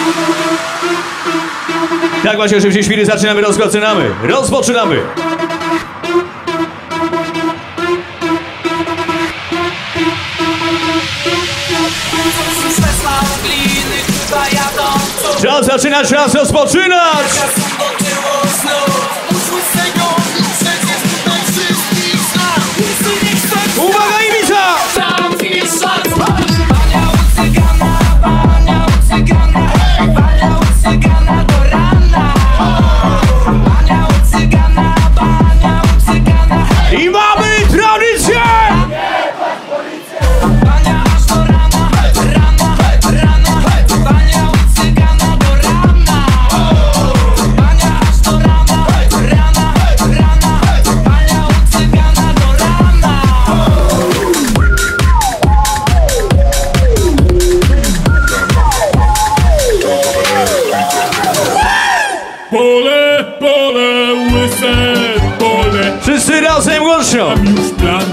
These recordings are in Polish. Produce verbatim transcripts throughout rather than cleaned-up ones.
Tak właśnie, oczywiście chwili zaczynamy, rozpoczynamy, rozpoczynamy. Czas zaczynać, czas rozpoczynać! Uwaga, Ibiza! I mamy tradycję! Pole, pole, łyse pole. Wszyscy razem głośno! Mam już plan.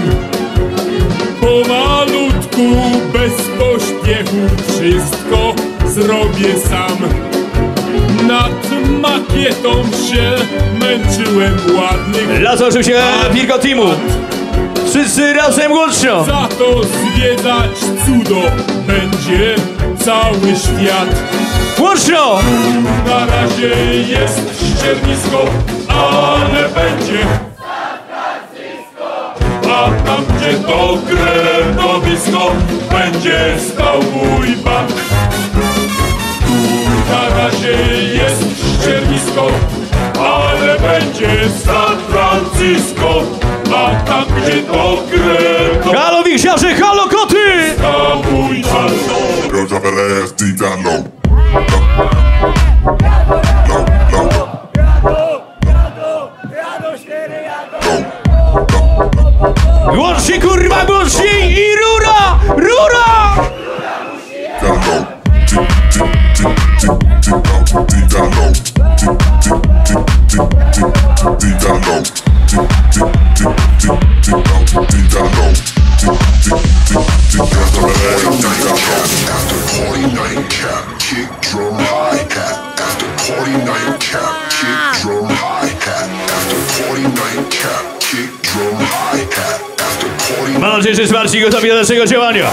Pomalutku, bez pośpiechu, wszystko zrobię sam. Nad makietą się męczyłem ładnych. Las oczywiście Virgo Teamu. Wszyscy razem głośno! Za to zwiedzać cudo będzie cały świat. Głośno! Na razie jest ściernisko, ale będzie a tam gdzie to kretowisko będzie stał mój bank. Na razie jest ściernisko, ale będzie San Francisco, a tam gdzie to kretowisko Halo Wisiarze, halo koty! stał mój bank. Girl, drop that ass deep down low. Głośniej, kurwa, głośniej i rura! Rura! Down low. Deep down low. Deep down low. Deep down low. After party night cap, kick drum hi hat. After party night cap, kick drum hi hat. After party night cap, kick drum hi hat. After party. Mam nadzieję, że zmarci gotowi do naszego działania.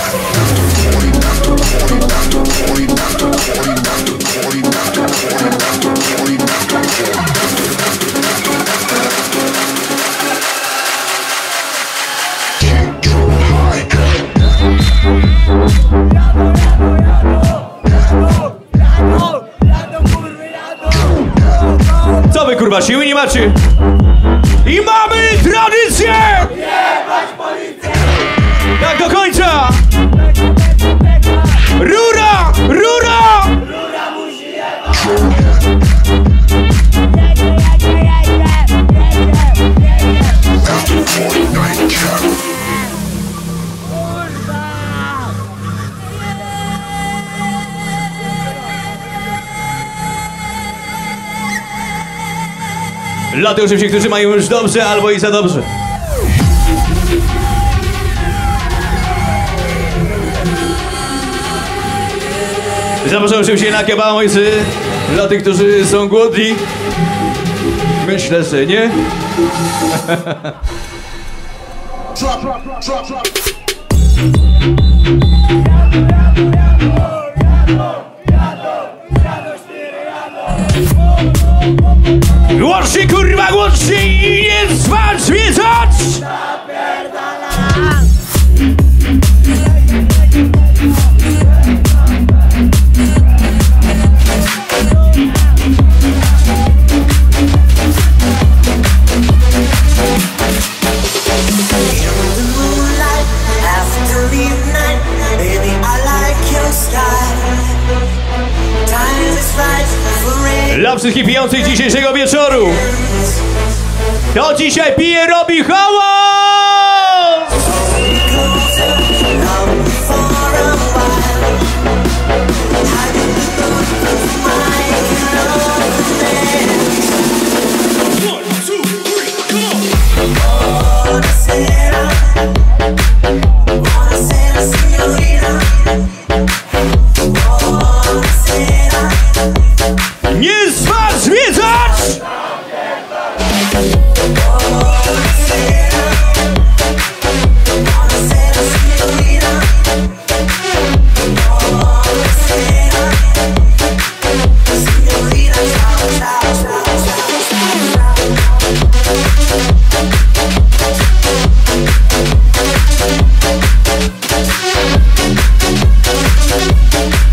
Co wy kurwa, siły nie macie? I mamy tradycję! Tak do końca! Rura! Rura! Dla tych oczywiście, którzy mają już dobrze albo i za dobrze. Zapraszam oczywiście na kebabojcy. Dla tych, którzy są głodni. Myślę, że nie. Drop, drop, drop, drop. Głośniej, kurwa, głośniej i nie spać, zwiedzać! Dla wszystkich pijących dzisiejszego wieczoru. Kto dzisiaj pije, robi hałas! Wanna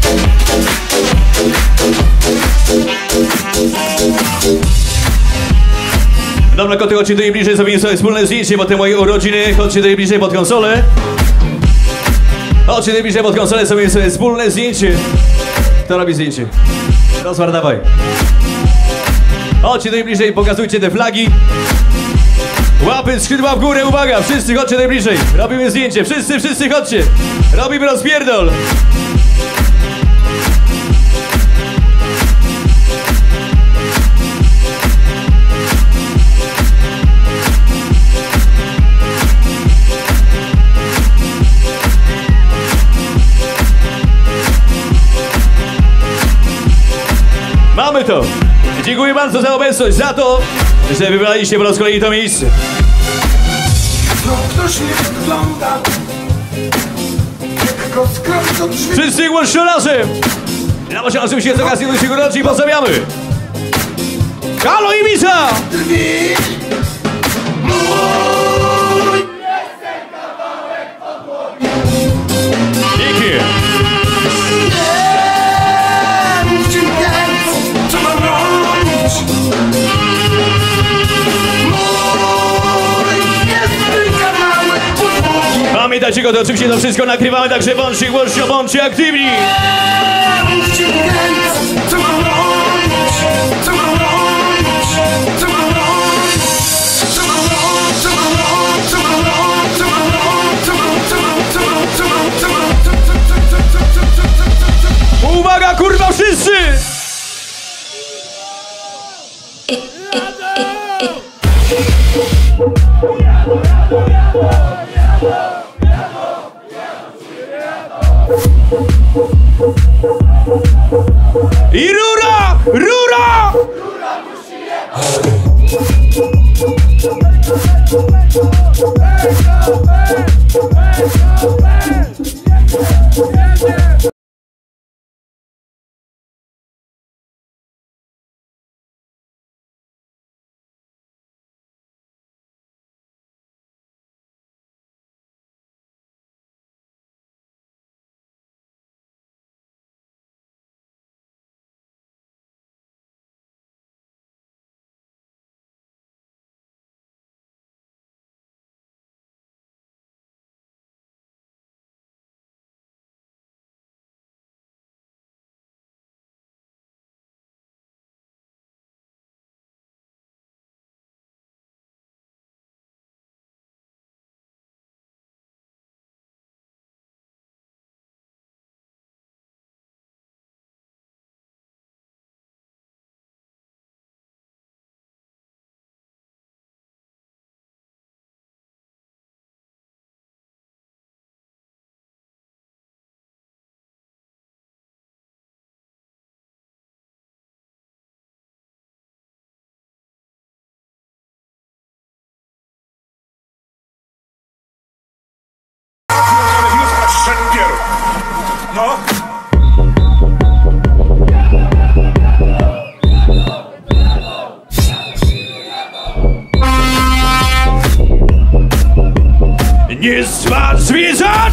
Dobra, koty, chodźcie tutaj bliżej, zrobimy sobie wspólne zdjęcie, bo te moje urodziny, chodźcie tutaj bliżej pod konsolę. Chodźcie tutaj bliżej pod konsolę, zrobimy sobie wspólne zdjęcie. Kto robi zdjęcie? Rozwar, dawaj. Chodźcie tutaj bliżej, pokazujcie te flagi. Łapy, skrzydła w górę, uwaga, wszyscy chodźcie tutaj bliżej. Robimy zdjęcie, wszyscy, wszyscy chodźcie. Robimy rozpierdol. Mamy to! Dziękuję bardzo za obecność, za to, że wybraliście po raz kolejny to miejsce. Ktoś nie wygląda, jak go skręcą drzwi. Wszyscy głośno razem! Na początku się z okazji do siebie roczy i pozdrawiamy! Halo i Ibiza! Drzwi. Dzięki! Mówcie więc, co mam robić? Mój jest tylko mały podłogi. Pamiętajcie go, to oczywiście to wszystko nagrywamy, także bądźcie głośno, bądźcie aktywni! Mówcie więc, co mam robić? Co mam robić? Co mam robić? Co mam robić? Co mam robić? Co mam robić? Co mam robić? Co mam, co mam, co mam, co mam, co mam, co, co, co, co, co, co, co, co, co. Uwaga, kurwa, wszyscy! I rura! Rura! No. Nie zwać zwiedzacz!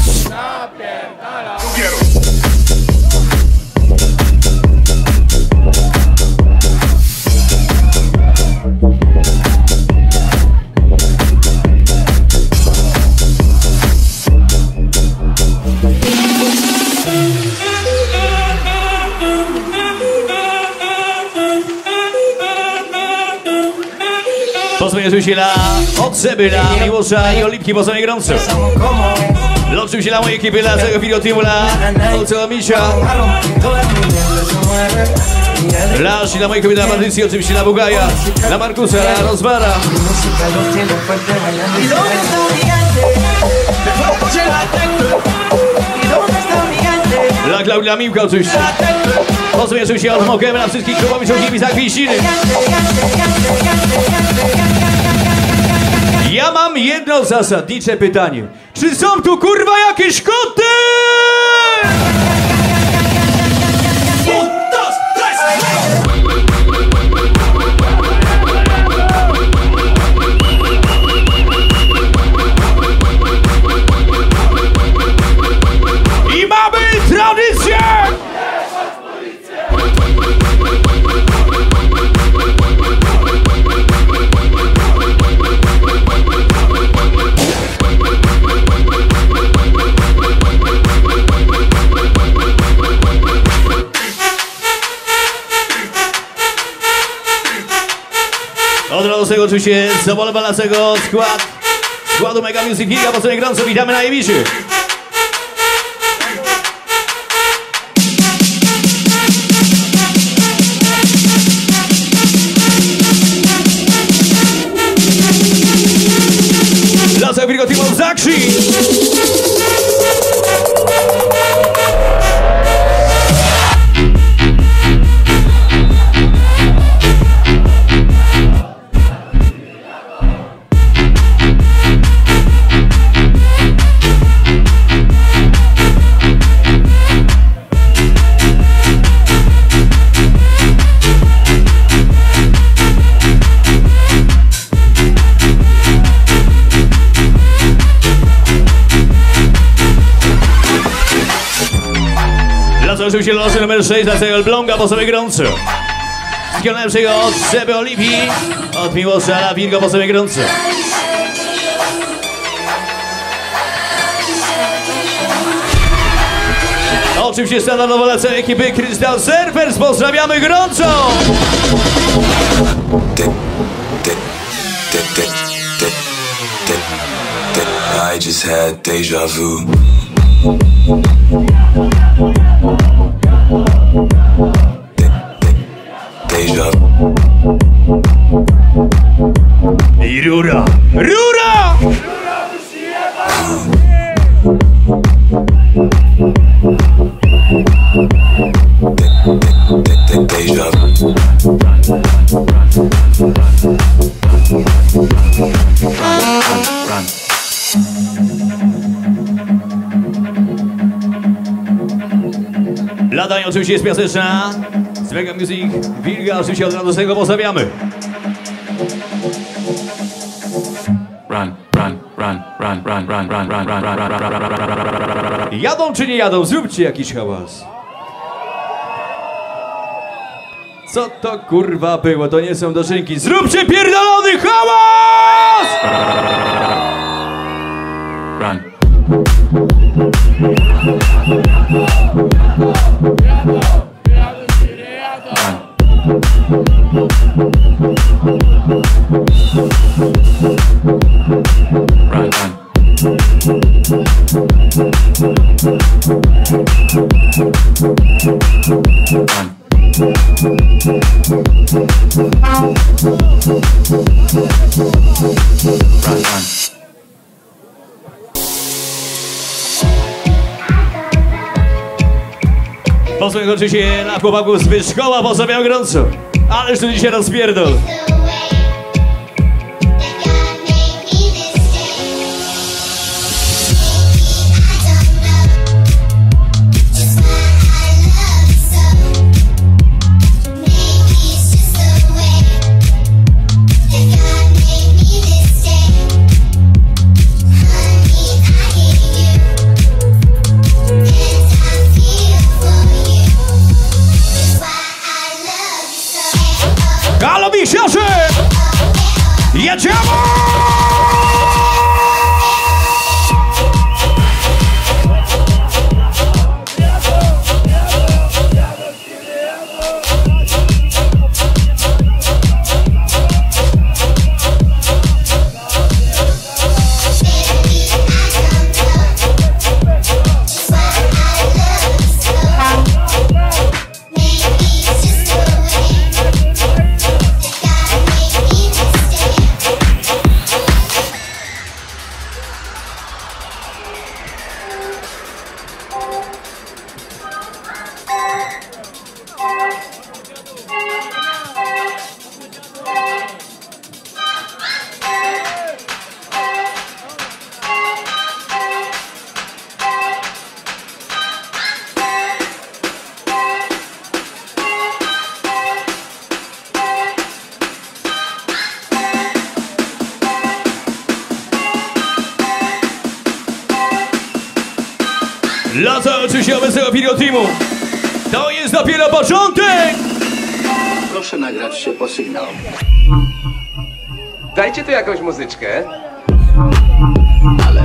Pozwolę się na Odseby, na Miłosza i Olipki, bo są gorąco. Loczył się na mojej ekipy, na całego Filotimu, na Olcego Misia. Lasz i na mojej ekipy, na Patrycji, oczywiście na Bugaja, na Markusa, na Rozwara. Dla Klaudia Miłka oczywiście. Pozwolę się od Mogemy na wszystkich klubowiczów i za Kwiściny. Ja mam jedno zasadnicze pytanie. Czy są tu kurwa jakieś koty? I mamy tradycję! do tego oczywiście zadowalającego skład składu Mega Music Giga, po sobie gorąco witamy na Jewiszy. Dla całego Virgo Teamu w Zakrzy. Oczywiście losy numer sześć dla całego Elbląga, po sobie gorąco. Wszystkiego najlepszego od Seby Olimpii, od Miłosza dla Virgo, po sobie gorąco. Oczywiście standardowo dla całej ekipy Crystal Surfers, pozdrawiamy gorąco! I just had deja vu. Deja vu. I rura! Rura! Deja vu. Run. Ladań oczywiście jest piaseczna. Z Mega Music Virga oczywiście od razu z tego pozdrawiamy. Run, run, run, run, run, run, run, run, run, run, run, run. Jadą czy nie jadą? Zróbcie jakiś hałas. Co to kurwa było? To nie są dożynki. Zróbcie pierdolony hałas! Run. Run, run. Run. Run, run. Pozwolę oczywiście na chłopaków z Wyszkoła, pozdrawiam gorąco. Ależ tu dzisiaj rozpierdol. Halo wisiarzy! Jedziemy! Lata oczywiście obecnego Virgo Teamu. To jest dopiero początek! Proszę nagrać się po sygnał. Dajcie tu jakąś muzyczkę. Ale...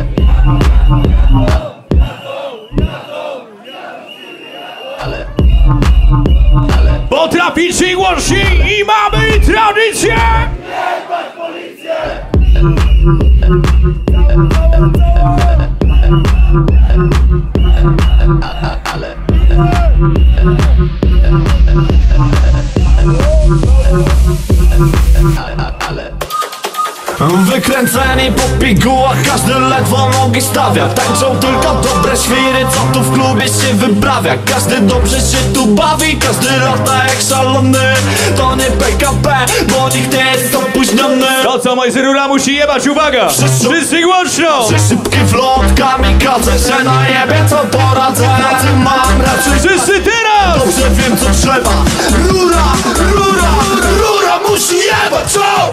Ale... Ale... Potraficie głośniej i mamy tradycję! Wykręceni po pigułach, każdy ledwo nogi stawia. Tańczą tylko dobre świry, co tu w klubie się wyprawia. Każdy dobrze się tu bawi, każdy lata jak szalony. To nie P K P, bo nikt nie jest opóźniony. To co moi rura musi jebać, uwaga! Wszyscy głośno! Szybki wlot, kamikadze, że najebie co poradzę. Na tym mam raczej. Wszyscy teraz! Dobrze wiem co trzeba. Rura, rura, rura musi jebać, co?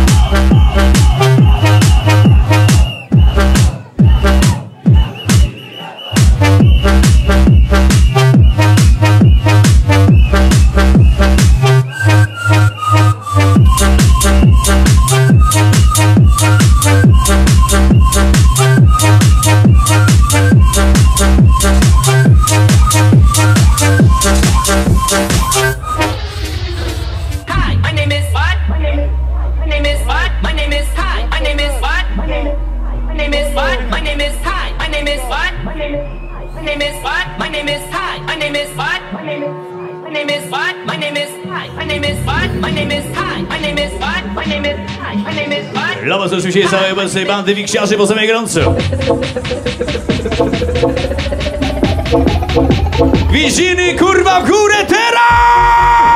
Dla was oczywiście całej obecnej bandy wiksiarzy po samej gorąco. Gwiziny kurwa w górę teraz!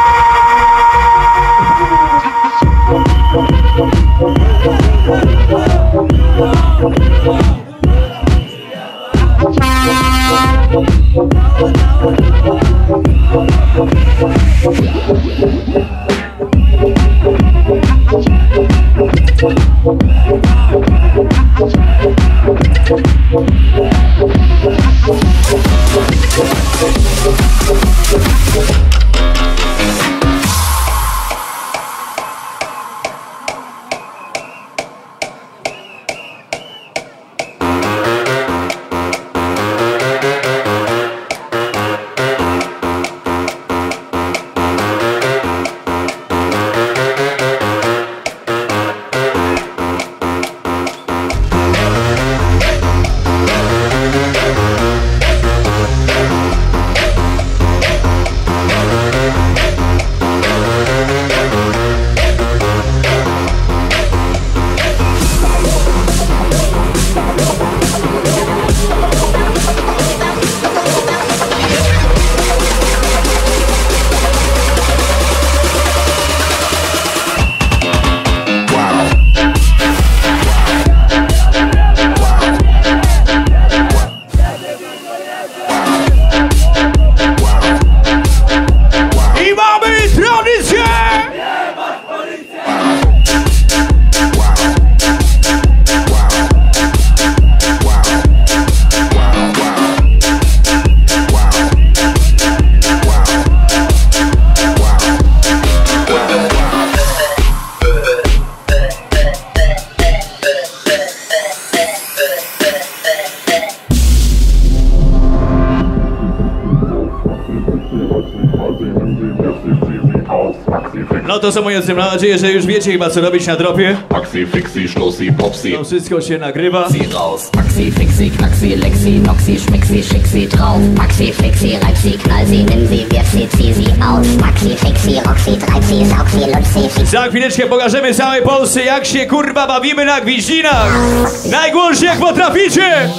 No to są moje oceny. Mam nadzieję, że już wiecie chyba co robić na dropie. Maxi, Fixi, Schlussi, Popsi. To wszystko się nagrywa. Maxi, Fixi, Knaxi, Lexi, Noxi, Schmixi, Schixi drauf. Maxi, Fixi, reib sie, knall sie, nimm sie, wirf sie, zieh sie aus. Maxi, Fixi, Roxy, treib sie, saug sie, lutsch sie, fix. Za chwileczkę pokażemy całej Polsce, jak się kurwa bawimy na gwiździnach. Najgłośniej jak potraficie.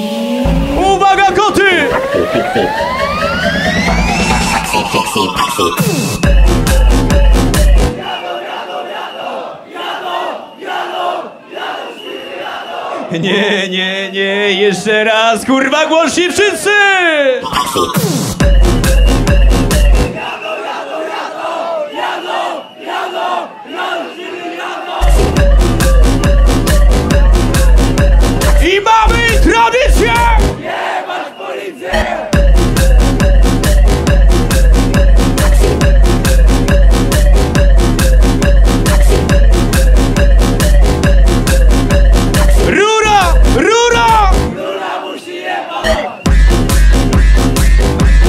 Uwaga koty! Maxi, Fixi, Maxi. Nie, nie, nie, jeszcze raz, kurwa, głośniej wszyscy! I mamy tradycję! Jebać policję! Rura! Rura! Rura musi jebać!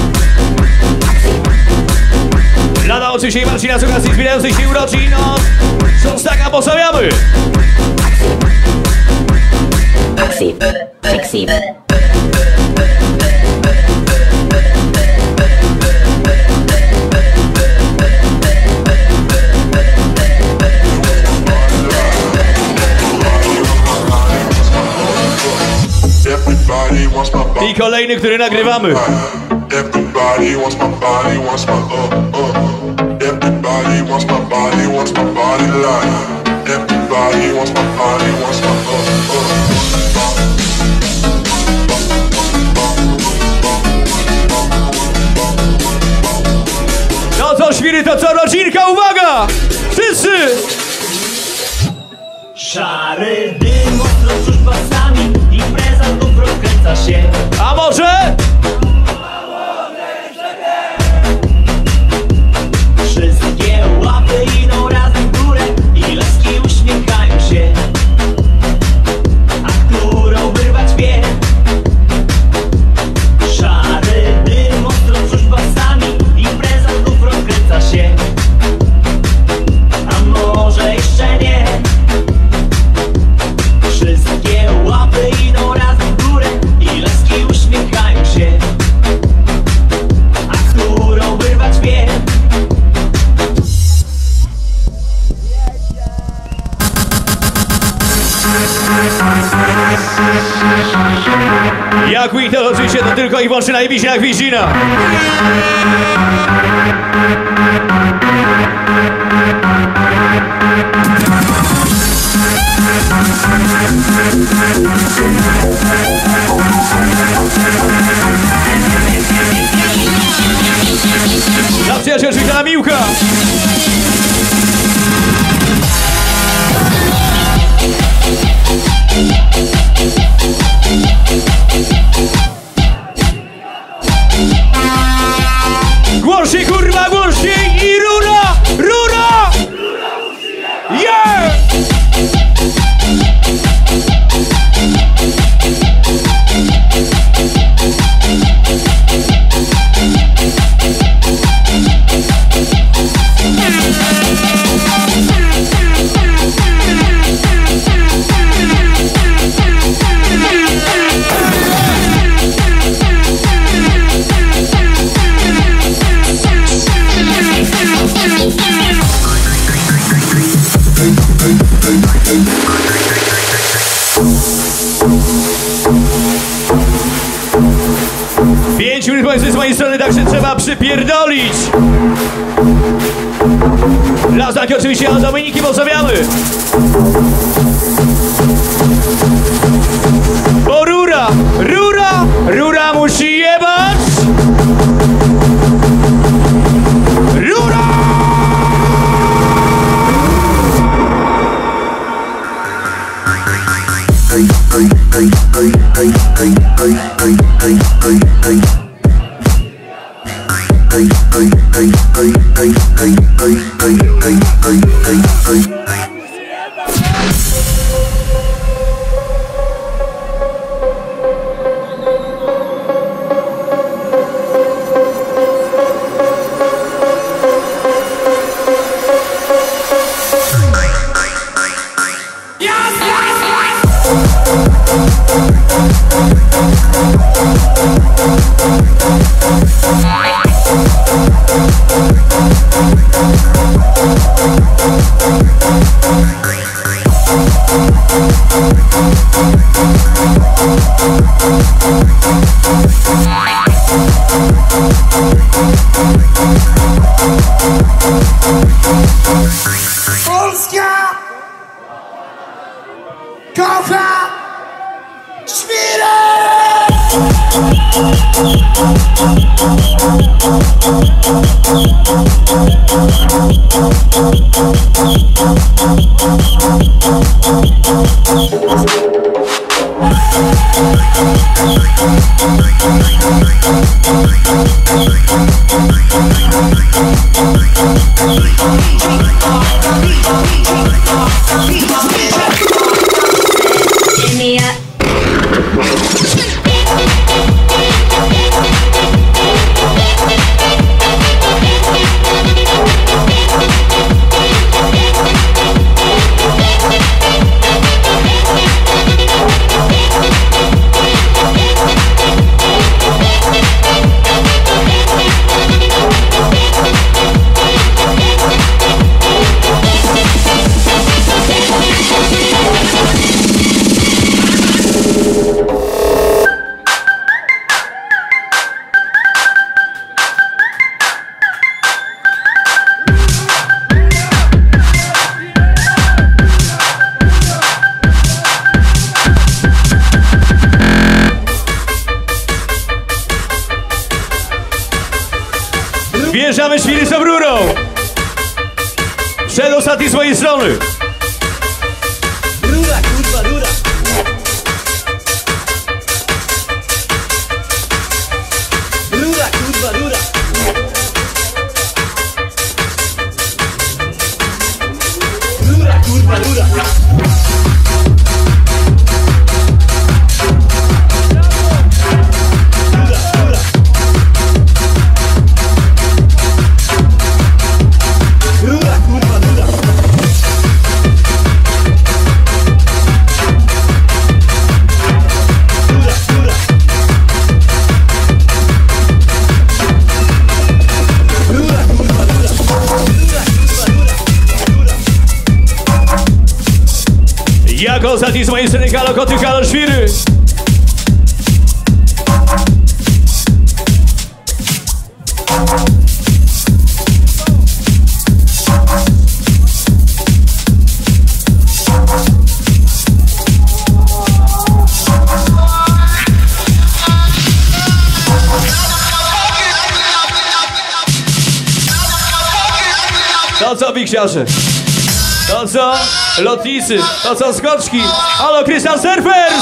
Dla oczywiście Marcina z okazji zbierających się urodzin. No, Szostaka pozdrawiamy. Maxi, sexy. I kolejny, który nagrywamy. Everybody wants my body, wants my uh uh. Everybody wants my body, wants my body like. Everybody wants my body, wants my uh uh. No to świry, to co rodzinka, uwaga! Wszyscy! Szary dym, ostro cóż pasami, impreza tu rozkręca się. A może? Wszystkie łapy idą razem w górę i laski uśmiechają się. A którą wyrwać wie? Szary dym, ostro cóż pasami, impreza tu rozkręca się. A może jeszcze nie? Wszystkie łapy idą razem w górę i laski uśmiechają się. A którą wyrwać wie? Jak i to oczywiście to tylko i wyłącznie na Ibizie, jak Wizina. Dla przyjaciół oczywiście na Miłka. Głośniej, kurwa, głośniej i rura! Rura! Yeah! Pięć minut z mojej strony, także trzeba przypierdolić. Dla znaki oczywiście od Dominiki pozdrawiamy. Bo rura, rura, rura musi jebać. Rura! Polska kocha świry! Give me a Wjeżdżamy świry z obrurą. Przedostatni z mojej strony. Rura, kurwa, rura. Rura, kurwa, rura. Rura, kurwa, rura. Jako ostatni z mojej strony Halo Koty, Halo Świry. To co, Biksiarze? To co? Lotnicy? To co? Skoczki? Halo, Crystal Surfers!